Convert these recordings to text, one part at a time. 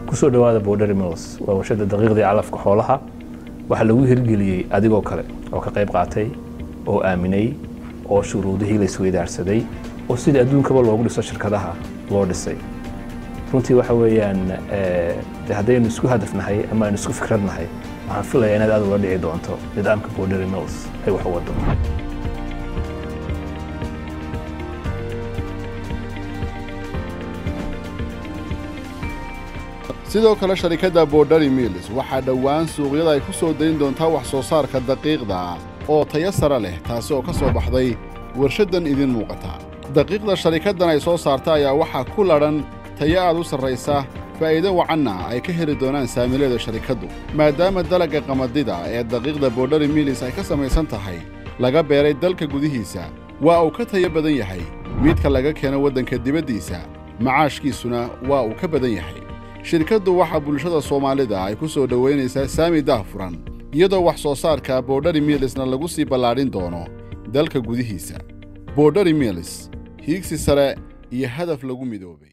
kusoo dhawaada Border Mills waa warshada daqiiqdii calafka xoolaha waxa lagu hirgeliyay adigoo kale oo ka qayb qaatay oo aaminay oo shuruudihii la isweydaarsaday oo sidii adduunkaba loogu dhiso shirkadaha loo dhisay runtii waxa weeyaan haddaynu isku hadafnahay ama aynu isku fikradnahay waxaan filayaa inaad aad ula dhici doonto nidaamka Border Mills ay wax u wado sidoo kale sharikadda Border Mills waxa dhawaan suuqyada ay ku soo deyn doontaa wax soo saarka daqiiqda oo tayo sare leh taas oo ka soo baxday warshadan idin muuqata daqiiqda sharikaddan ay soo saartay ayaa waxa ku laran tayo aad u sarreysa faa'iido wacanna ay ka heli doonaan saamileeda sharikaddu maadaama dalagga qamadida ee daqiiqda Border Mills ay ka samaysan tahay laga beeray dalka gudihiisa waa uu ka tayo badan yahay midka laga keeno waddanka dibaddiisa macaashkiisuna waa uu ka badan yahay shirkaddu waxa bulshada Soomaalida ay ku soo dhaweynaysaa saami daahfuran iyadoo wax soo saarka Border Millsna lagu sii ballaarin doono dalka gudihiisa Border Mills hiigsi sare iyo hadaf lagu midoobay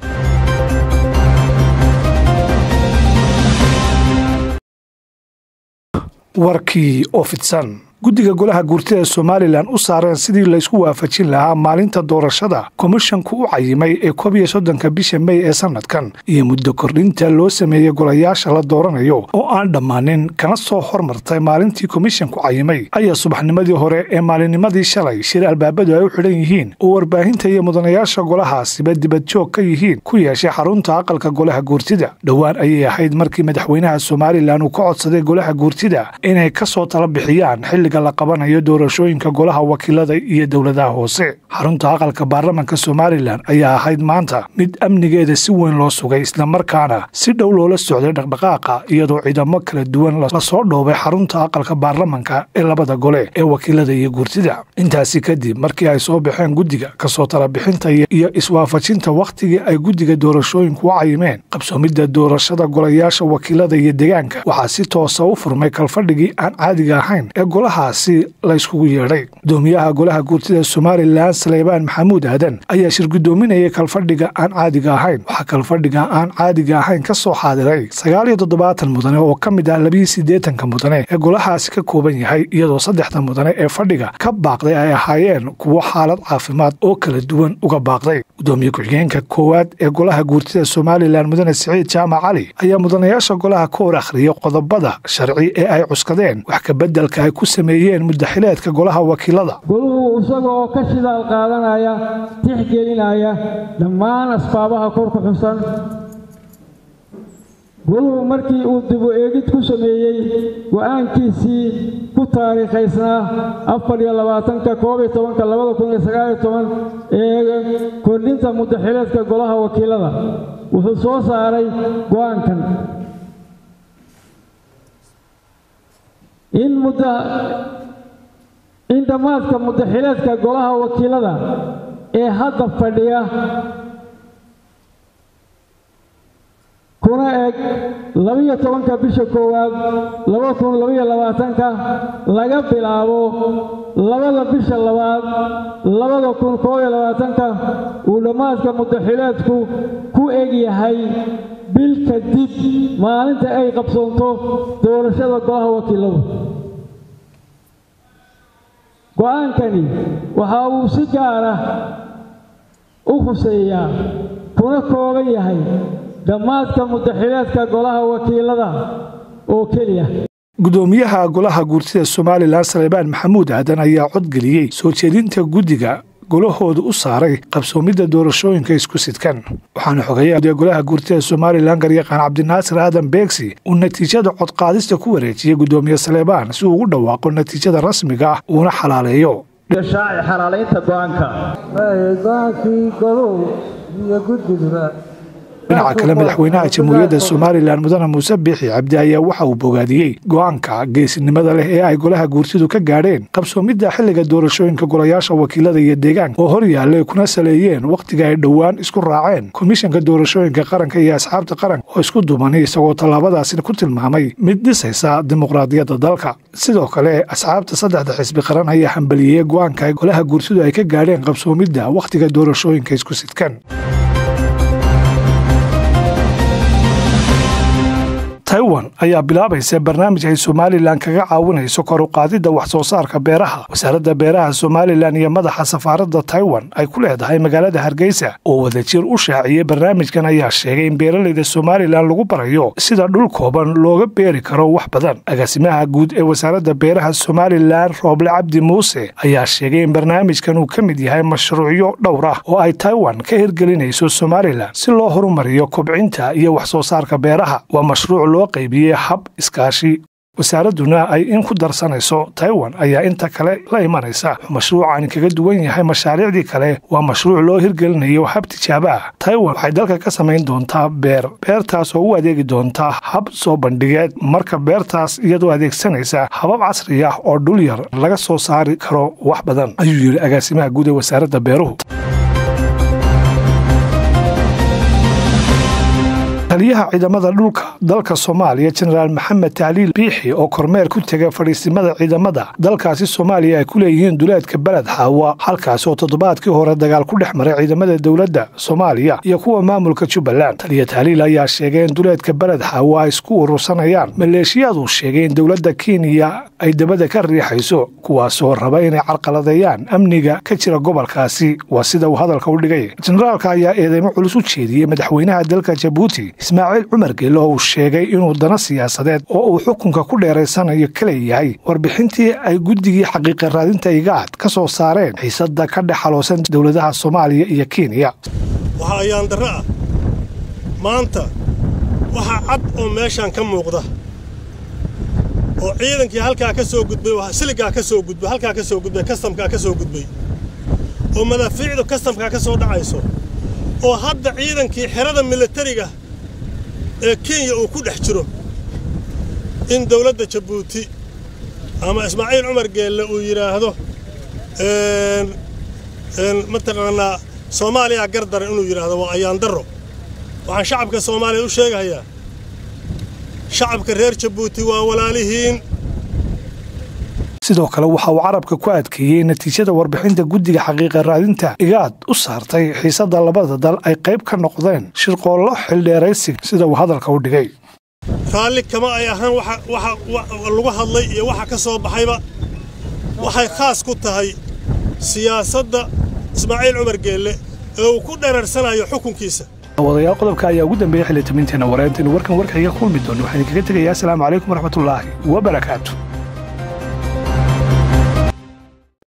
warkii ofitsan guddiga golaha guurtida Soomaaliland u saareen sidii la isku waafajin lahaa maalinta doorashada komishanku u cayimay ee 13 bisha May ee sanadkan iyo muddo kordhinta loo sameeyay golayaasha la dooranayo oo aan dhamaanin kana soo hormartay maalintii komishanku cayimay ayaa subaxnimadii hore ee maalinnimadii shalay shir albaabadu ay u xidhan yihiin oo warbaahinta iyo mudanayaasha golahaasiba dibad joog ka yihiin ku yeeshay xarunta aqalka golaha guurtida dhawaan ayay ahayd markii madaxweynaha Soomaaliland uu ka codsaday golaha guurtida inay ka soo tala bixiyaan la qabanayo doorashooyinka golaha wakiilada iyo dawladaha hoose xarunta aqalka baarlamaanka Soomaaliland ayaa ahayd maanta mid amnigeeda si weyn loo sugay isla markaana si dhow loola socday dhaqdhaqaaqa iyadoo ciidamo kala duwan la soo dhoobay xarunta aqalka baarlamaanka ee labada gole ee wakiilada iyo guurtida intaasi kadib markii ay soo baxeen guddiga ka soo tala bixinta iyo iswaafajinta waqtigii ay guddiga doorashooyinku u cayimeen qabsoomidda doorashada golayaasha wakiilada iyo deegaanka waxaa si toosa u furmay kalfadhigii aan caadiga ahayn ee golaha la iskugu yeedhay gudoomiyaha golaha guurtida Soomaaliland Saleebaan Maxamuud Aadan ayaa shir gudoominayay kalfadhiga aan caadiga ahayn waxa kalfadhiga aan caadiga ahayn ka soo xaadiray 79 mudane oo ka mid ah 82 mudane ee golahaasi ka kooban yahay iyadoo 3 mudane ee fadhiga ka baaqday ay ahaayeen kuwo xaalad caafimaad oo kala duwan uga baaqday gudoomiye ku-xigeenka koowaad ee golaha guurtida Soomaaliland mudane Siciid Jaamac Cali ayaa mudanayaasha golaha ka hor akhriyay qodobada sharci ee ay cuskadeen wax ka bedelka ay ku sameeyeen muddaxileedka golaha wakiilada goluhu isagoo ka shidaal qaadanaya tixgelinaya dhammaan asbaabaha kor ku xusan goluhu markii uu dib u eegid ku sameeyey go'aankiisii ku taariikhaysnaa 24/11/2019 ee kordhinta muddaxileedka golaha wakiilada wuxuu soo saaray go'aankan in dhammaadka muddaxileedka golaha wakiilada ee hadda fadhiya kuna eg 12 bisha koowaad 2022 laga bilaabo 2 bisha labaad 2021 uu dhammaadka muddaxileedku ku eg yahay bil kadib maalinta ay qabsoonto doorashada golaha wakiilada go'aankani waxa uu si gaar ah u khuseeyaa kuna kooban yahay dhammaadka muddaxileedka golaha wakiilada oo keliya gudoomiyaha golaha guurtida Soomaaliland Saleebaan Maxamuud Aadan ayaa codgeliyay soo jeedinta guddiga golahoodu u saaray qabsoomidda doorashooyinka isku sidkan waxaana xogeeyay golaha guurtida Soomaaliland garyaqaan Cabdinaasir Aadan Beegsi uu natiijada cod qaadista ku wareejiyay gudoomiye Saleebaan si uu ugu dhawaaqo natiijada rasmiga ah uuna xalaaleeyo shaaci xalaaleynta go'aanka goluhu iyo guddiga dhinaca kale madaxweynaha jamhuuriyadda Soomaaliland mudane Muuse Biixi Cabdi ayaa waxa uu bogaadiyay go'aanka geesinimada leh ee ay golaha guurtidu ka gaadheen qabsoomidda xilliga doorashooyinka golayaasha wakiilada iyo deegaanka oo hor yaallay kuna saleeyeen waqtiga ay dhawaan isku raaceen komishanka doorashooyinka qaranka iyo asxaabta qaranka oo isku dumanay isagoo tallaabadaasi ku tilmaamay mid dhisaysa dimuqraadiyadda dalka sidoo kale asxaabta saddexda xisbi qaran ayaa hambaliyay go'aanka ay golaha guurtidu ay ka gaadheen qabsoomidda waqtiga doorashooyinka isku sidkan taiwan ayaa bilaabaysa barnaamij ay somalilan kaga caawinayso kor u qaadidda wax soo saarka beeraha. wasaaradda beeraha somalilan iyo madaxa safaaradda taiwan ay ku leedahay magaalada hargeysa oo wadajir u shaaciyey barnaamijkan ayaa sheegay in beeralayda somalilan lagu barayo sida dhul kooban looga beeri karo wax badan. agaasimaha guud ee wasaaradda beeraha somalilan Rooble Cabdi Muuse ayaa sheegay in barnaamijkan uu ka mid yahay mashruucyo dhowr ah oo ay taiwan ka hirgelinayso somalilan si loo horumariyo kobcinta iyo wax soo saarka beeraha. waa mashruuc loo qaybiyey hab iskaashi. wasaaraduna ay in ku darsanayso taiwan ayaa inta kale la imanaysa. mashruucan kaga duwan yahay mashaariicdii kale waa mashruuc loo hirgelinayo hab tijaabo ah. taiwan waxay dalka ka samayn doontaa beertaas oo u adeegi doonta hab soo bandhigeed. marka beertaas iyadoo adeegsanaysa habab casri ah oo dhul yar laga soo saari karo wax badan, ayuu yidhi agaasimaha guud ee wasaaradda beeruhu. taliyaha ciidamada dhulka dalka Soomaaliya Generaal Maxamed Taaliil Biixi oo kormeer ku tagay fadhiisimada ciidamada dalkaasi Soomaaliya ay ku leeyihiin duleedka Balad Xaawa, halkaas oo toddobaadkii hore dagaal ku dhex maray ciidamada dawladda Soomaaliya iyo kuwa maamulka Jubbaland. taliya Taaliil ayaa sheegay in duleedka Balad Xaawa ay isku urursanayaan maleeshiyadu sheegay in dawladda Kenya ay dabada ka riixayso kuwaas oo raba inay carqaladeeyaan amniga ka jira gobolkaasi. waa sida uu hadalka u dhigay. generaalka ayaa eedeymo culus u jeediyey madaxweynaha dalka Djibouti Ismaaciil Cumar Geele oo uu sheegay inuu dana siyaasadeed oo uu xukunka ku dheeraysanayo kale yahay warbixintii ay guddigii xaqiiqa raadinta IGAD ka soo saareen xiisadda ka dhex xaloosan dawladaha Soomaaliya iyo Kenya. waxa ayaan darra maanta waxa cad oo meeshan ka muuqda oo ciidankii halkaa ka soo gudbay waxa siligaa ka soo gudbay halkaa ka soo gudbay kastamka ka soo gudbay oo madaafiicdu kastamka ka soo dhacayso oo hadda ciidankii xerada militariga ee Kenya uu ku dhex jiro in dawladda Djibouti ama Ismaaciil Cumar Geele uu yiraahdo mataqaanaa Soomaaliya gardar inuu yiraahdo waa ayaan darro. waxaan shacabka Soomaaliya u sheegayaa shacabka reer Djibouti waa walaalihiin. sidoo kale waxa uu carabka ku adkeeyey natiijada warbixinta guddiga xaqiiqa raadinta IGAD u saartay xiisadda labada dal ay qayb ka noqdeen shirqoollo xildheeraysi sida uu hadalka u dhigay. raalli kama ay ahaan waxa lagu hadlay iyo waxa ka soo baxayba waxay khaas ku tahay siyaasadda Ismaaciil Cumar Geele ee uu ku dheerarsanayo xukunkiisa. wadayaal qodobka ayaa ugu dambeeyay xilitaminteena wareynta in warkan warkayga kulmi doono. waxaan kaga tegayaa asalaamu calaykum waraxmatullaahi wa barakaatuh.